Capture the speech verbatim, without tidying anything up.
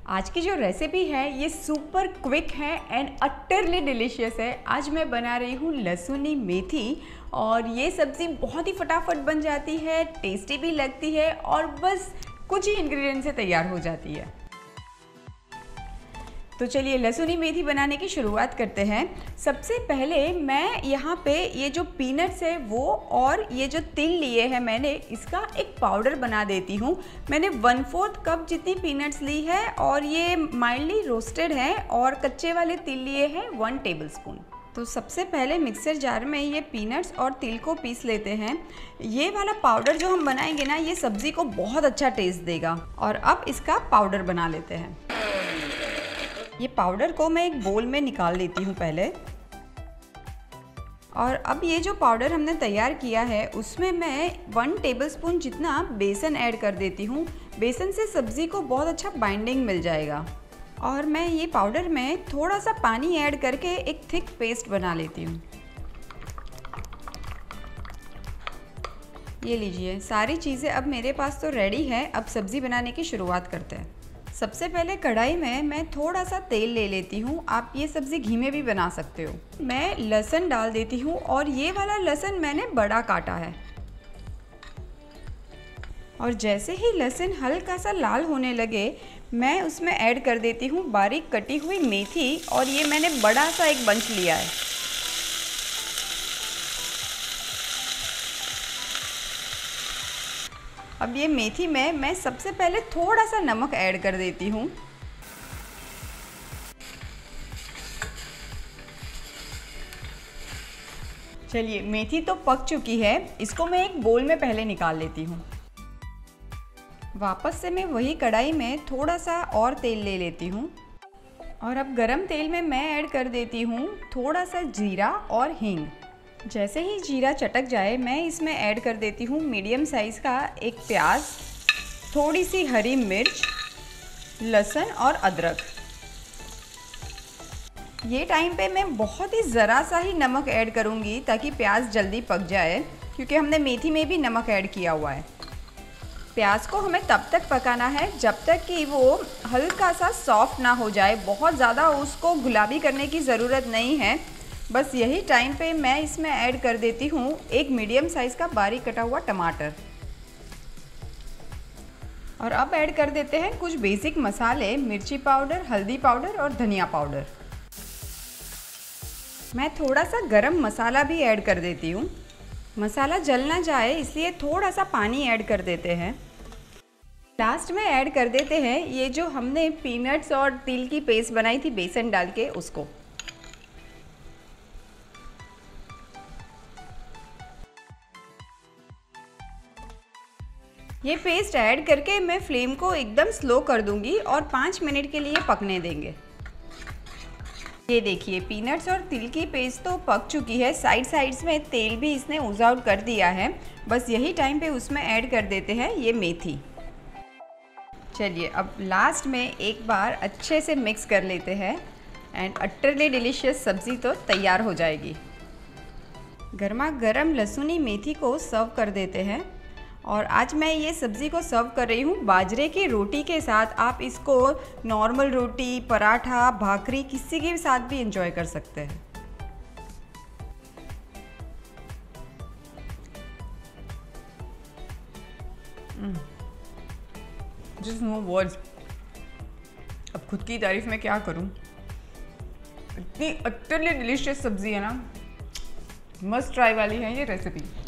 आज की जो रेसिपी है ये सुपर क्विक है एंड अटरली डिलीशियस है। आज मैं बना रही हूँ लहसुनी मेथी और ये सब्ज़ी बहुत ही फटाफट बन जाती है, टेस्टी भी लगती है और बस कुछ ही इंग्रेडिएंट से तैयार हो जाती है। तो चलिए लहसुनी मेथी बनाने की शुरुआत करते हैं। सबसे पहले मैं यहाँ पे ये जो पीनट्स है वो और ये जो तिल लिए हैं मैंने, इसका एक पाउडर बना देती हूँ। मैंने वन फोर्थ कप जितनी पीनट्स ली है और ये माइल्डली रोस्टेड है और कच्चे वाले तिल लिए हैं वन टेबलस्पून। तो सबसे पहले मिक्सर जार में ये पीनट्स और तिल को पीस लेते हैं। ये वाला पाउडर जो हम बनाएंगे ना, ये सब्ज़ी को बहुत अच्छा टेस्ट देगा। और अब इसका पाउडर बना लेते हैं। ये पाउडर को मैं एक बोल में निकाल लेती हूँ पहले। और अब ये जो पाउडर हमने तैयार किया है उसमें मैं वन टेबलस्पून जितना बेसन ऐड कर देती हूँ। बेसन से सब्ज़ी को बहुत अच्छा बाइंडिंग मिल जाएगा। और मैं ये पाउडर में थोड़ा सा पानी ऐड करके एक थिक पेस्ट बना लेती हूँ। ये लीजिए, सारी चीज़ें अब मेरे पास तो रेडी है। अब सब्ज़ी बनाने की शुरुआत करते हैं। सबसे पहले कढ़ाई में मैं थोड़ा सा तेल ले लेती हूँ। आप ये सब्ज़ी घी में भी बना सकते हो। मैं लहसुन डाल देती हूँ और ये वाला लहसुन मैंने बड़ा काटा है। और जैसे ही लहसुन हल्का सा लाल होने लगे मैं उसमें ऐड कर देती हूँ बारीक कटी हुई मेथी। और ये मैंने बड़ा सा एक बंच लिया है। अब ये मेथी में मैं सबसे पहले थोड़ा सा नमक ऐड कर देती हूँ। चलिए, मेथी तो पक चुकी है, इसको मैं एक बोल में पहले निकाल लेती हूँ। वापस से मैं वही कढ़ाई में थोड़ा सा और तेल ले लेती हूँ। और अब गरम तेल में मैं ऐड कर देती हूँ थोड़ा सा जीरा और हींग। जैसे ही जीरा चटक जाए मैं इसमें ऐड कर देती हूँ मीडियम साइज़ का एक प्याज, थोड़ी सी हरी मिर्च, लहसुन और अदरक। ये टाइम पे मैं बहुत ही ज़रा सा ही नमक ऐड करूँगी ताकि प्याज जल्दी पक जाए, क्योंकि हमने मेथी में भी नमक ऐड किया हुआ है। प्याज को हमें तब तक पकाना है जब तक कि वो हल्का सा सॉफ्ट ना हो जाए। बहुत ज़्यादा उसको गुलाबी करने की ज़रूरत नहीं है। बस यही टाइम पे मैं इसमें ऐड कर देती हूँ एक मीडियम साइज़ का बारीक कटा हुआ टमाटर। और अब ऐड कर देते हैं कुछ बेसिक मसाले, मिर्ची पाउडर, हल्दी पाउडर और धनिया पाउडर। मैं थोड़ा सा गरम मसाला भी ऐड कर देती हूँ। मसाला जल ना जाए इसलिए थोड़ा सा पानी ऐड कर देते हैं। लास्ट में ऐड कर देते हैं ये जो हमने पीनट्स और तिल की पेस्ट बनाई थी बेसन डाल के, उसको। ये पेस्ट ऐड करके मैं फ्लेम को एकदम स्लो कर दूंगी और पाँच मिनट के लिए पकने देंगे। ये देखिए, पीनट्स और तिल की पेस्ट तो पक चुकी है। साइड साइड्स में तेल भी इसने ऊज आउट कर दिया है। बस यही टाइम पे उसमें ऐड कर देते हैं ये मेथी। चलिए, अब लास्ट में एक बार अच्छे से मिक्स कर लेते हैं एंड अटरली डिलीशियस सब्ज़ी तो तैयार हो जाएगी। गर्मा गर्म लहसुनी मेथी को सर्व कर देते हैं। और आज मैं ये सब्ज़ी को सर्व कर रही हूँ बाजरे की रोटी के साथ। आप इसको नॉर्मल रोटी, पराठा, भाकरी किसी के साथ भी एंजॉय कर सकते हैं। Just no words. अब खुद की तारीफ में क्या करूँ। इतनी अटरली डिलीशियस सब्ज़ी है ना, मस्ट ट्राई वाली है ये रेसिपी।